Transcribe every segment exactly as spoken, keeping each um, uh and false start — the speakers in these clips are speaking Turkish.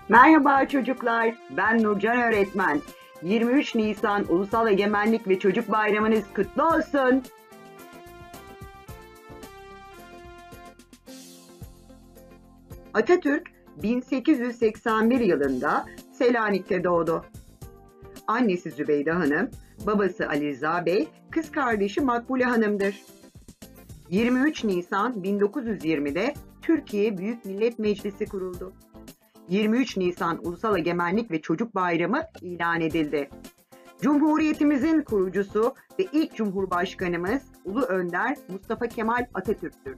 Merhaba çocuklar, ben Nurcan öğretmen. yirmi üç Nisan Ulusal Egemenlik ve Çocuk Bayramınız kutlu olsun. Atatürk bin sekiz yüz seksen bir yılında Selanik'te doğdu. Annesi Zübeyde Hanım, babası Ali Rıza Bey, kız kardeşi Makbule Hanım'dır. yirmi üç Nisan bin dokuz yüz yirmide Türkiye Büyük Millet Meclisi kuruldu. yirmi üç Nisan Ulusal Egemenlik ve Çocuk Bayramı ilan edildi. Cumhuriyetimizin kurucusu ve ilk Cumhurbaşkanımız Ulu Önder Mustafa Kemal Atatürk'tür.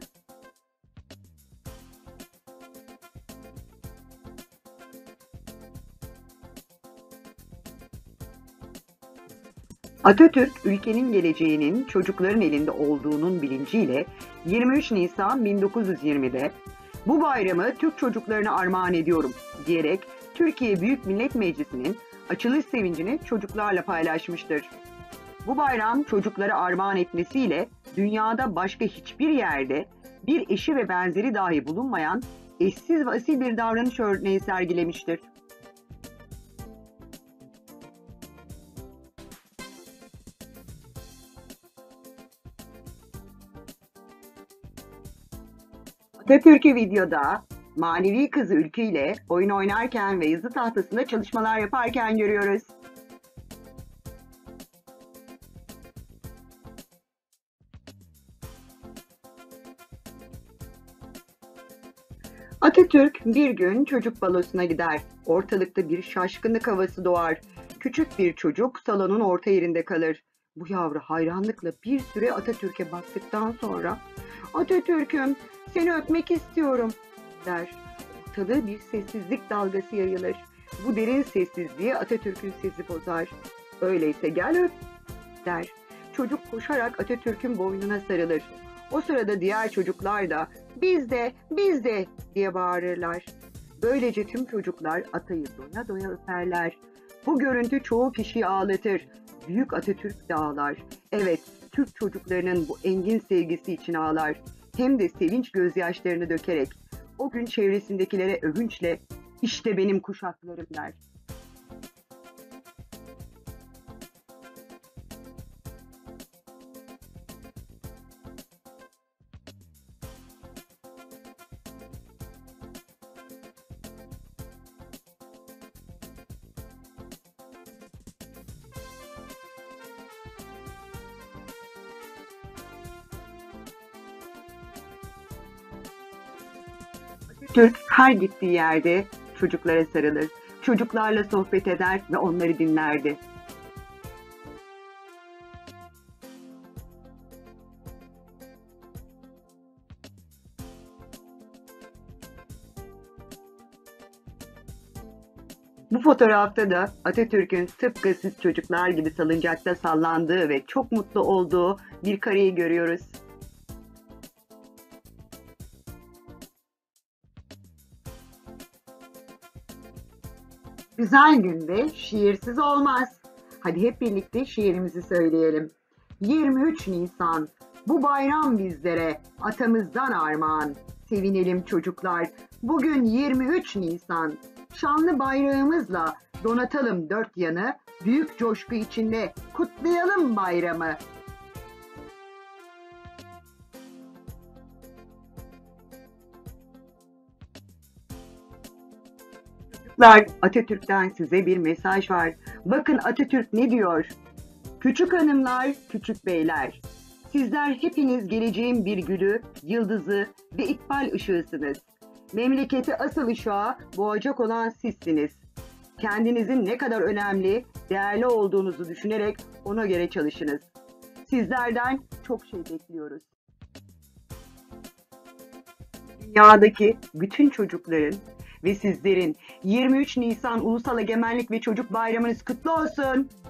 Atatürk, ülkenin geleceğinin çocukların elinde olduğunun bilinciyle yirmi üç Nisan bin dokuz yüz yirmide "Bu bayramı Türk çocuklarına armağan ediyorum" diyerek Türkiye Büyük Millet Meclisi'nin açılış sevincini çocuklarla paylaşmıştır. Bu bayram çocuklara armağan etmesiyle dünyada başka hiçbir yerde bir eşi ve benzeri dahi bulunmayan eşsiz ve asil bir davranış örneği sergilemiştir. Atatürk'ü videoda manevi kızı Ülkü ile oyun oynarken ve yazı tahtasında çalışmalar yaparken görüyoruz. Atatürk bir gün çocuk balosuna gider. Ortalıkta bir şaşkınlık havası doğar. Küçük bir çocuk salonun orta yerinde kalır. Bu yavru hayranlıkla bir süre Atatürk'e baktıktan sonra "Atatürk'üm, seni öpmek istiyorum" der. Ortada bir sessizlik dalgası yayılır. Bu derin sessizliği Atatürk'ün sesi bozar. "Öyleyse gel öp" der. Çocuk koşarak Atatürk'ün boynuna sarılır. O sırada diğer çocuklar da "Biz de, biz de" diye bağırırlar. Böylece tüm çocuklar atayı doya doya öperler. Bu görüntü çoğu kişiyi ağlatır. Büyük Atatürk de ağlar. Evet, Türk çocuklarının bu engin sevgisi için ağlar. Hem de sevinç gözyaşlarını dökerek. O gün çevresindekilere övünçle "İşte benim kuşaklarım" der. Türk her gittiği yerde çocuklara sarılır, çocuklarla sohbet eder ve onları dinlerdi. Bu fotoğrafta da Atatürk'ün tıpkı siz çocuklar gibi salıncakta sallandığı ve çok mutlu olduğu bir kareyi görüyoruz. Güzel günde şiirsiz olmaz. Hadi hep birlikte şiirimizi söyleyelim. yirmi üç Nisan, bu bayram bizlere atamızdan armağan. Sevinelim çocuklar, bugün yirmi üç Nisan. Şanlı bayrağımızla donatalım dört yanı, büyük coşku içinde kutlayalım bayramı. Çocuklar, Atatürk'ten size bir mesaj var. Bakın Atatürk ne diyor? "Küçük hanımlar, küçük beyler, sizler hepiniz geleceğin bir gülü, yıldızı ve ikbal ışığısınız. Memleketi asıl ışığa boğacak olan sizsiniz. Kendinizin ne kadar önemli, değerli olduğunuzu düşünerek ona göre çalışınız. Sizlerden çok şey bekliyoruz." Dünyadaki bütün çocukların ve sizlerin yirmi üç Nisan Ulusal Egemenlik ve Çocuk Bayramınız kutlu olsun.